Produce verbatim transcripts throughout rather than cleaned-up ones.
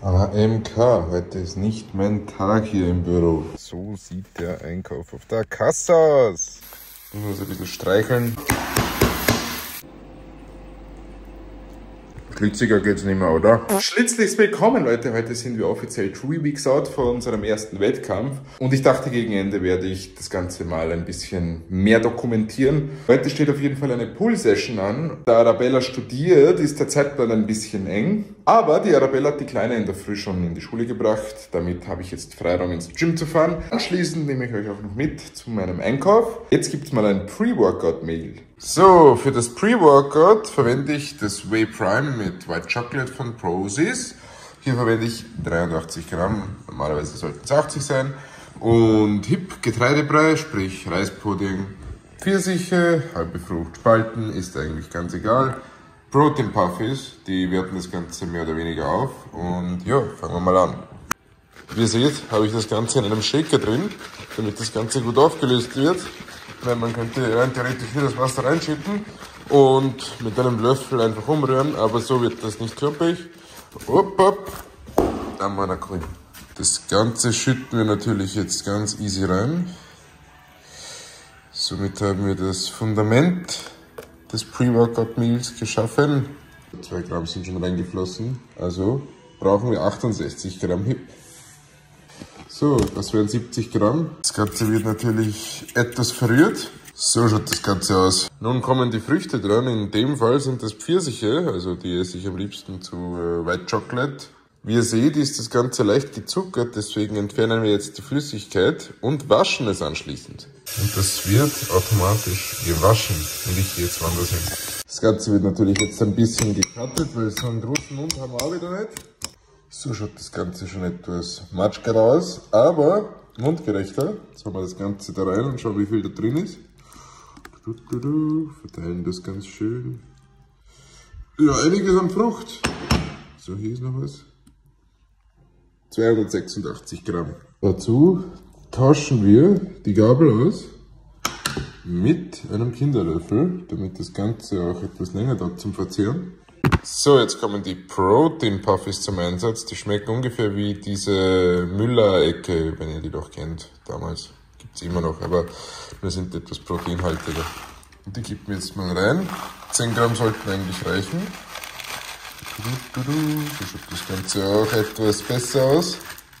A M K, heute ist nicht mein Tag hier im Büro. So sieht der Einkauf auf der Kasse aus. Ich muss ein bisschen streicheln. Schlitziger geht's nicht mehr, oder? Schlitzlichst willkommen, Leute. Heute sind wir offiziell three weeks out vor unserem ersten Wettkampf. Und ich dachte, gegen Ende werde ich das Ganze mal ein bisschen mehr dokumentieren. Heute steht auf jeden Fall eine Pool-Session an. Da Arabella studiert, ist der Zeitplan ein bisschen eng. Aber die Arabella hat die Kleine in der Früh schon in die Schule gebracht. Damit habe ich jetzt Freiraum ins Gym zu fahren. Anschließend nehme ich euch auch noch mit zu meinem Einkauf. Jetzt gibt es mal ein Pre-Workout-Meal. So, für das Pre-Workout verwende ich das Whey Prime mit White Chocolate von Prozis. Hier verwende ich dreiundachtzig Gramm, normalerweise sollten es achtzig sein. Und Hip Getreidebrei, sprich Reispudding, Pfirsiche, halbe Frucht, Spalten, ist eigentlich ganz egal. Protein Puffs, die werten das Ganze mehr oder weniger auf. Und ja, fangen wir mal an. Wie ihr seht, habe ich das Ganze in einem Shaker drin, damit das Ganze gut aufgelöst wird. Weil man könnte rein theoretisch hier das Wasser reinschütten und mit einem Löffel einfach umrühren, aber so wird das nicht klumpig. Hopp, hopp. Dann mal grün. Das Ganze schütten wir natürlich jetzt ganz easy rein. Somit haben wir das Fundament des Pre-Workout-Meals geschaffen. zwei Gramm sind schon reingeflossen, also brauchen wir achtundsechzig Gramm Hip. So, das wären siebzig Gramm. Das Ganze wird natürlich etwas verrührt. So schaut das Ganze aus. Nun kommen die Früchte dran. In dem Fall sind das Pfirsiche, also die esse ich am liebsten zu äh, White Chocolate. Wie ihr seht, ist das Ganze leicht gezuckert, deswegen entfernen wir jetzt die Flüssigkeit und waschen es anschließend. Und das wird automatisch gewaschen und ich gehe jetzt woanders hin. Das Ganze wird natürlich jetzt ein bisschen gekattet, weil so einen großen Mund haben wir auch wieder nicht. So schaut das Ganze schon etwas matschger aus, aber mundgerechter. Jetzt haben wir das Ganze da rein und schauen, wie viel da drin ist. Verteilen das ganz schön. Ja, einiges an Frucht. So, hier ist noch was. zweihundertsechsundachtzig Gramm. Dazu tauschen wir die Gabel aus mit einem Kinderlöffel, damit das Ganze auch etwas länger dauert zum Verzehren. So, jetzt kommen die Protein Puffs zum Einsatz. Die schmecken ungefähr wie diese Müller-Ecke, wenn ihr die doch kennt. Damals gibt es immer noch, aber wir sind etwas proteinhaltiger. Und die kippen wir jetzt mal rein. zehn Gramm sollten eigentlich reichen. So schaut das Ganze auch etwas besser aus.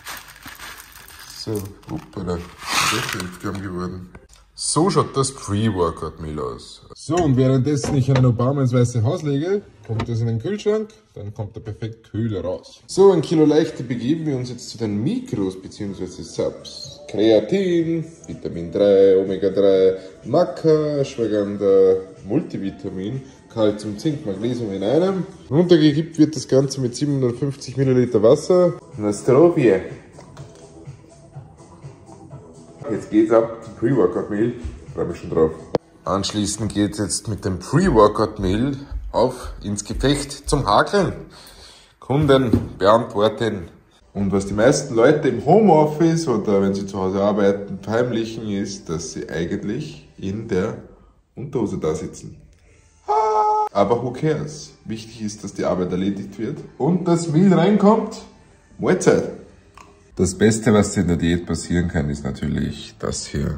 So, hoppala, elf Gramm geworden. So schaut das Pre-Workout-Meal aus. So, und währenddessen ich einen Obama ins Weiße Haus lege, kommt das in den Kühlschrank, dann kommt er perfekt kühl raus. So, ein Kilo Leichte begeben wir uns jetzt zu den Mikros bzw. Subs. Kreatin, Vitamin drei, Omega drei, Maca, Ashwagandha, Multivitamin, Calcium, Zink, Magnesium in einem. Runtergekippt wird das Ganze mit siebenhundertfünfzig Milliliter Wasser. Nastrovie. Jetzt geht's ab zum Pre-Workout-Meal. Freue mich schon drauf. Anschließend geht's jetzt mit dem Pre-Workout-Meal auf ins Gefecht zum Hakeln. Kunden beantworten. Und was die meisten Leute im Homeoffice oder wenn sie zu Hause arbeiten verheimlichen, ist, dass sie eigentlich in der Unterhose da sitzen. Aber who cares? Wichtig ist, dass die Arbeit erledigt wird und das Meal reinkommt. Mahlzeit! Das Beste, was in der Diät passieren kann, ist natürlich das hier.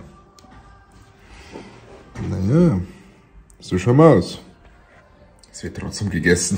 Naja, so schauen wir aus. Es wird trotzdem gegessen.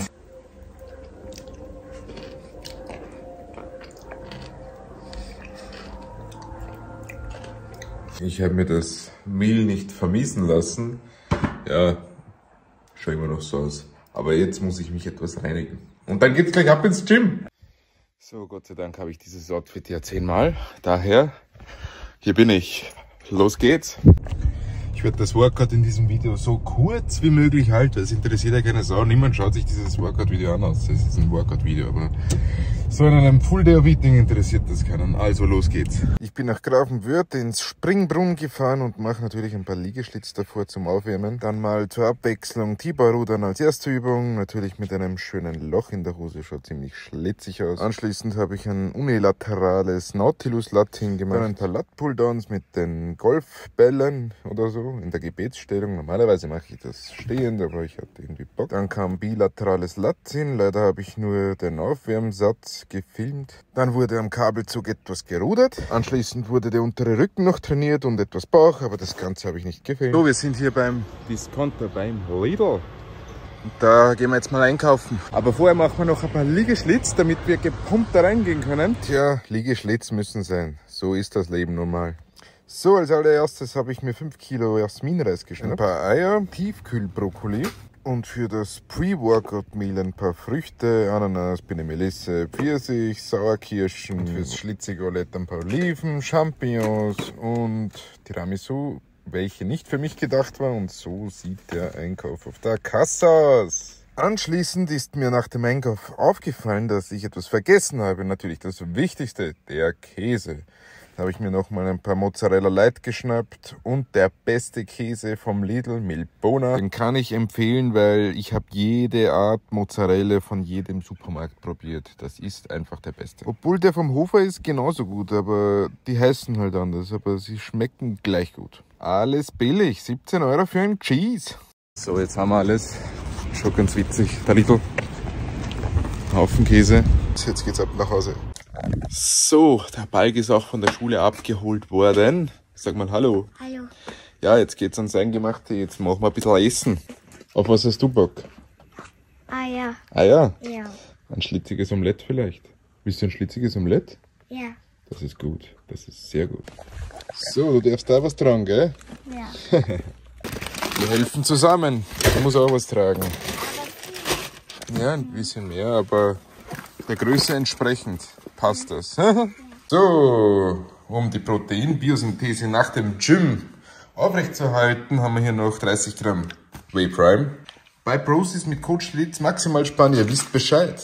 Ich habe mir das Meal nicht vermiesen lassen. Ja, schaut immer noch so aus. Aber jetzt muss ich mich etwas reinigen. Und dann geht's gleich ab ins Gym. So, Gott sei Dank habe ich dieses Outfit ja zehnmal. Daher, hier bin ich. Los geht's. Ich werde das Workout in diesem Video so kurz wie möglich halten. Es interessiert ja keine Sau. Niemand schaut sich dieses Workout-Video an. Das ist ein Workout-Video, aber so in einem Full Day of Eating interessiert das keinen. Also los geht's. Ich bin nach Grafenwörth ins Springbrunnen gefahren und mache natürlich ein paar Liegestütze davor zum Aufwärmen. Dann mal zur Abwechslung T-Bar-Rudern als erste Übung. Natürlich mit einem schönen Loch in der Hose. Schaut ziemlich schlitzig aus. Anschließend habe ich ein unilaterales Nautilus-Lat hingemacht. Dann ein paar Lat-Pulldowns mit den Golfbällen oder so. so in der Gebetsstellung. Normalerweise mache ich das stehend, aber ich hatte irgendwie Bock. Dann kam bilaterales Latzin. Leider habe ich nur den Aufwärmsatz gefilmt. Dann wurde am Kabelzug etwas gerudert. Anschließend wurde der untere Rücken noch trainiert und etwas Bauch, aber das Ganze habe ich nicht gefilmt. So, wir sind hier beim Discounter, beim Lidl. Und da gehen wir jetzt mal einkaufen. Aber vorher machen wir noch ein paar Liegeschlitz, damit wir gepumpt da reingehen können. Tja, Liegeschlitz müssen sein. So ist das Leben nun mal. So, als allererstes habe ich mir fünf Kilo Jasminreis geschnappt. Ein paar Eier, Tiefkühlbrokkoli und für das Pre-Workout-Meal ein paar Früchte, Ananas, Pine Melisse, Pfirsich, Sauerkirschen, und fürs schlitzige Omelette ein paar Oliven, Champignons und Tiramisu, welche nicht für mich gedacht war, und so sieht der Einkauf auf der Kasse aus. Anschließend ist mir nach dem Einkauf aufgefallen, dass ich etwas vergessen habe. Natürlich das Wichtigste, der Käse. Da habe ich mir nochmal ein paar Mozzarella Light geschnappt und der beste Käse vom Lidl, Milbona. Den kann ich empfehlen, weil ich habe jede Art Mozzarella von jedem Supermarkt probiert. Das ist einfach der beste. Obwohl der vom Hofer ist genauso gut, aber die heißen halt anders, aber sie schmecken gleich gut. Alles billig, siebzehn Euro für ein Cheese. So, jetzt haben wir alles. Schon ganz witzig. Der Lidl. Haufen Käse. Jetzt geht's ab nach Hause. So, der Balg ist auch von der Schule abgeholt worden. Sag mal Hallo. Hallo. Ja, jetzt geht's ans Eingemachte. Jetzt machen wir ein bisschen Essen. Auf was hast du Bock? Eier. Eier? Ja. Ein schlitziges Omelett vielleicht? Willst du ein schlitziges Omelett? Ja. Das ist gut. Das ist sehr gut. So, du darfst da was tragen, gell? Ja. Wir helfen zusammen. Du musst auch was tragen. Ja, ein bisschen mehr, aber der Größe entsprechend passt das. So, um die Proteinbiosynthese nach dem Gym aufrechtzuerhalten, haben wir hier noch dreißig Gramm Whey Prime. Bei Prosis mit Coach Schlitz maximal sparen, ihr wisst Bescheid.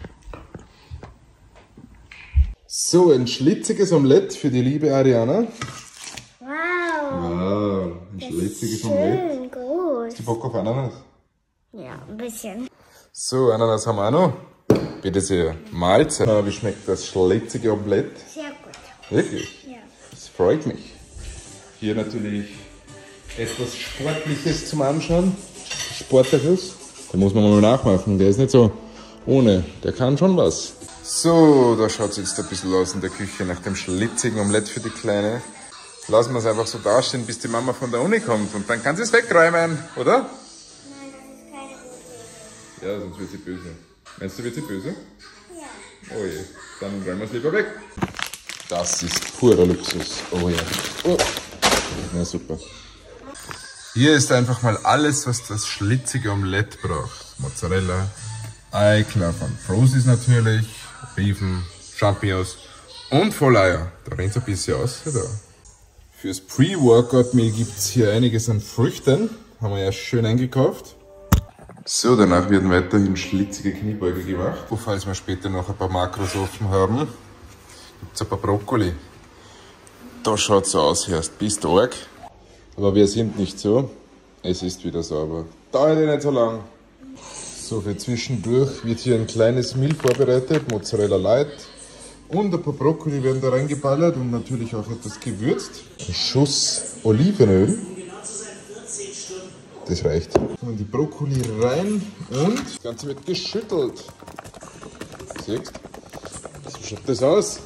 So, ein schlitziges Omelett für die liebe Ariana. Wow. Wow, ein schlitziges Omelett. Schön groß. Hast du Bock auf Ananas? Ja, ein bisschen. So, Ananas haben wir auch noch. Bitte sehr. Mahlzeit. Wie schmeckt das schlitzige Omelett? Sehr gut. Wirklich? Ja. Das freut mich. Hier natürlich etwas Sportliches zum Anschauen. Sportliches. Da muss man mal nachmachen. Der ist nicht so ohne. Der kann schon was. So, da schaut es jetzt ein bisschen aus in der Küche nach dem schlitzigen Omelett für die Kleine. Lassen wir es einfach so dastehen, bis die Mama von der Uni kommt. Und dann kann sie es wegräumen, oder? Nein, das ist keine gute Idee. Ja, sonst wird sie böse. Meinst du, wird sie böse? Ja. Oh je, dann räumen wir es lieber weg. Das ist purer Luxus. Oh ja. Oh. Na super. Hier ist einfach mal alles, was das schlitzige Omelett braucht. Mozzarella, Ei, klar von Prosis natürlich, Oliven, Champignons und Volleier. Da rennt es ein bisschen aus. Ja, da. Fürs Pre-Workout-Meal gibt es hier einiges an Früchten. Haben wir ja schön eingekauft. So, danach werden weiterhin schlitzige Kniebeuge gemacht. Und falls wir später noch ein paar Makros offen haben, gibt es ein paar Brokkoli. Da schaut so aus, erst bist du arg. Aber wir sind nicht so. Es ist wieder sauber. Dauert ja nicht so lang. So, für zwischendurch wird hier ein kleines Meal vorbereitet, Mozzarella Light. Und ein paar Brokkoli werden da reingeballert und natürlich auch etwas gewürzt. Ein Schuss Olivenöl. Das reicht. Kommen die Brokkoli rein und das Ganze wird geschüttelt. Siehst du? So schaut das aus.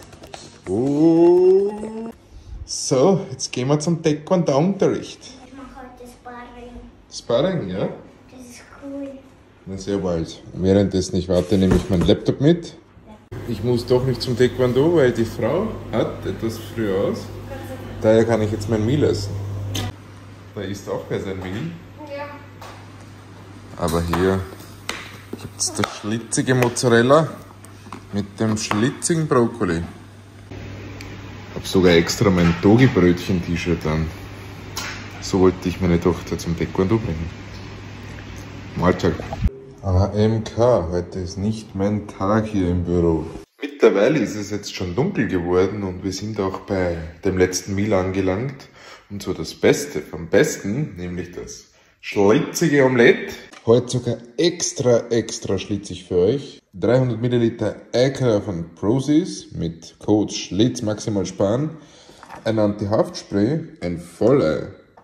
Oh. So, jetzt gehen wir zum Taekwondo-Unterricht. Ich mache heute Sparring. Sparring, ja? Das ist cool. Na, sehr bald. Währenddessen ich warte, nehme ich meinen Laptop mit. Ich muss doch nicht zum Taekwondo, weil die Frau hat etwas früh aus. Daher kann ich jetzt mein Meal essen. Da isst auch wer sein Meal. Ja. Aber hier gibt es das schlitzige Mozzarella mit dem schlitzigen Brokkoli. Ich habe sogar extra mein Dogi-Brötchen-T-Shirt an. So wollte ich meine Tochter zum Taekwondo bringen. Mahlzeit. Aber M K, heute ist nicht mein Tag hier im Büro. Mittlerweile ist es jetzt schon dunkel geworden und wir sind auch bei dem letzten Meal angelangt. Und so das Beste vom Besten, nämlich das schlitzige Omelett. Heute sogar extra, extra schlitzig für euch. dreihundert Milliliter Eiker von Prosis mit Code Schlitz maximal sparen. Ein Anti-Haftspray, ein Vollei, ein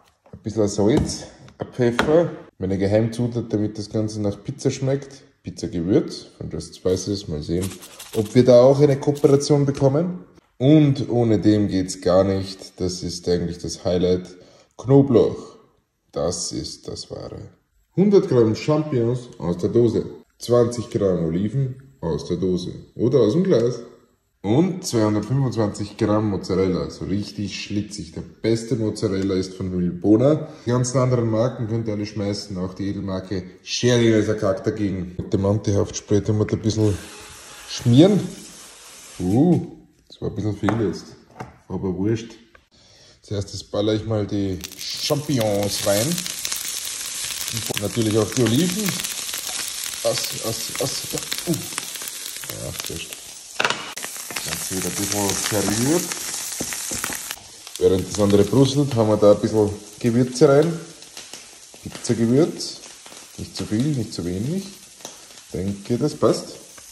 ein bisschen Salz, ein Pfeffer, meine Geheimzutat, damit das Ganze nach Pizza schmeckt. Pizza-Gewürz von Just Spices. Mal sehen, ob wir da auch eine Kooperation bekommen. Und ohne dem geht's gar nicht. Das ist eigentlich das Highlight. Knoblauch. Das ist das Wahre. hundert Gramm Champignons aus der Dose. zwanzig Gramm Oliven aus der Dose. Oder aus dem Glas. Und zweihundertfünfundzwanzig Gramm Mozzarella. So richtig schlitzig. Der beste Mozzarella ist von Vilbona. Die ganzen anderen Marken könnt ihr alle schmeißen. Auch die Edelmarke Scheringer ist ein Kack dagegen. Mit dem Anti-Haftspray tun wir da ein bisschen schmieren. Uh, das war ein bisschen viel jetzt. Aber wurscht. Als erstes baller ich mal die Champignons rein. Und natürlich auch die Oliven. Aus, aus, aus. Uh. Ja, wurscht. Das wird ein bisschen verrührt. Während das andere brustelt, haben wir da ein bisschen Gewürze rein. Pizzagewürz. Nicht zu viel, nicht zu wenig. Ich denke, das passt.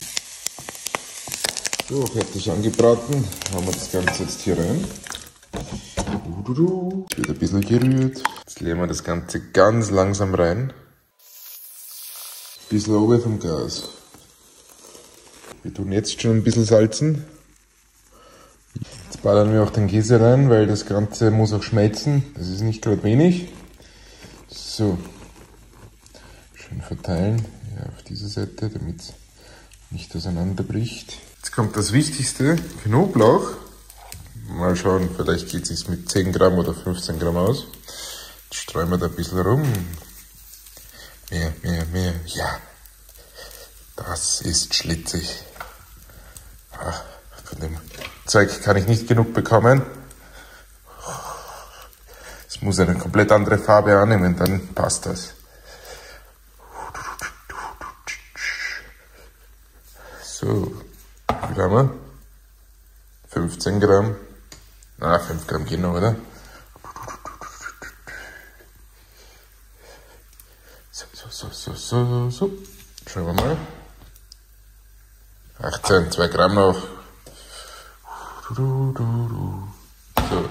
So, fertig angebraten. Haben wir das Ganze jetzt hier rein. Wird ein bisschen gerührt. Jetzt leeren wir das Ganze ganz langsam rein. Ein bisschen oben vom Gas. Wir tun jetzt schon ein bisschen salzen. Jetzt ballern wir auch den Käse rein, weil das Ganze muss auch schmelzen. Das ist nicht gerade wenig. So. Schön verteilen. Ja, auf dieser Seite, damit es nicht auseinanderbricht. Jetzt kommt das Wichtigste. Knoblauch. Mal schauen, vielleicht geht es sich mit zehn Gramm oder fünfzehn Gramm aus. Jetzt streuen wir da ein bisschen rum. Mehr, mehr, mehr. Ja. Das ist schlitzig. Ah, von dem Zeug kann ich nicht genug bekommen. Es muss eine komplett andere Farbe annehmen, dann passt das. So, wie viel haben wir? fünfzehn Gramm. Na, fünf Gramm gehen noch, oder? So, so, so, so, so, so. Schauen wir mal. achtzehn, zwei Gramm noch. So.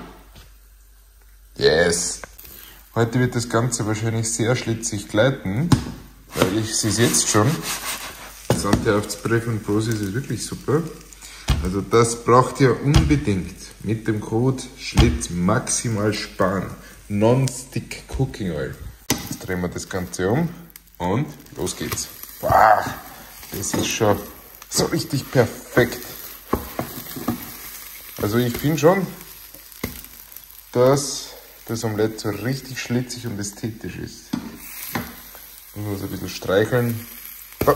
Yes. Heute wird das Ganze wahrscheinlich sehr schlitzig gleiten, weil ich sehe es jetzt schon. Das Anti-Haftspray von Prozis ist wirklich super. Also das braucht ihr unbedingt mit dem Code Schlitz maximal sparen. Non-Stick Cooking Oil. Jetzt drehen wir das Ganze um und los geht's. Wow, das ist schon so richtig perfekt. Also ich finde schon, dass das Omelett so richtig schlitzig und ästhetisch ist. Ich muss ein bisschen streicheln. Oh.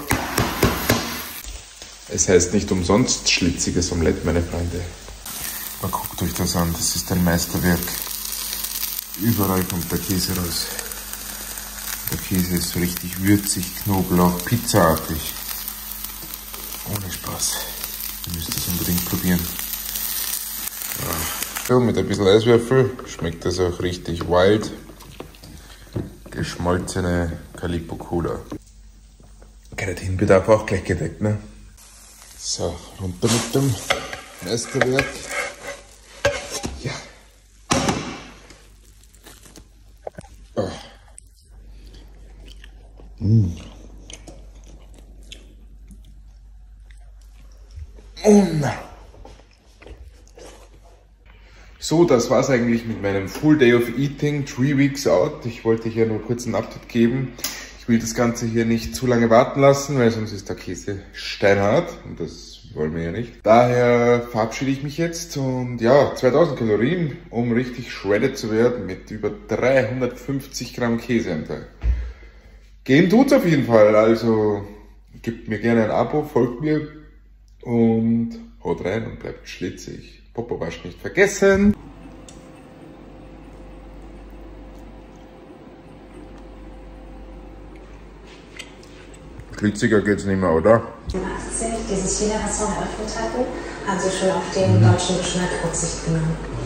Es heißt nicht umsonst schlitziges Omelett, meine Freunde. Aber guckt euch das an, das ist ein Meisterwerk. Überall kommt der Käse raus. Der Käse ist so richtig würzig, Knoblauch, pizzaartig. Ohne Spaß. Ihr müsst das unbedingt probieren. Ja. So, mit ein bisschen Eiswürfel schmeckt das auch richtig wild. Geschmolzene Calippo Cola. Keratinbedarf auch gleich gedeckt, ne? So, runter mit dem Meisterwerk. Ja. Oh. Mm. Mm. So, das war's eigentlich mit meinem Full Day of Eating, three weeks out. Ich wollte hier nur kurz ein Update geben. Ich will das Ganze hier nicht zu lange warten lassen, weil sonst ist der Käse steinhart und das wollen wir ja nicht. Daher verabschiede ich mich jetzt und ja, zweitausend Kalorien, um richtig shredded zu werden mit über dreihundertfünfzig Gramm Käse am Tag. Gehen tut's auf jeden Fall, also gebt mir gerne ein Abo, folgt mir und haut rein und bleibt schlitzig. Popo-Wasch nicht vergessen. Schlitziger geht's nicht mehr, oder? achtzig, dieses China-Restaurant eröffnet hatten, haben sie schon auf den deutschen Geschmack Rücksicht genommen.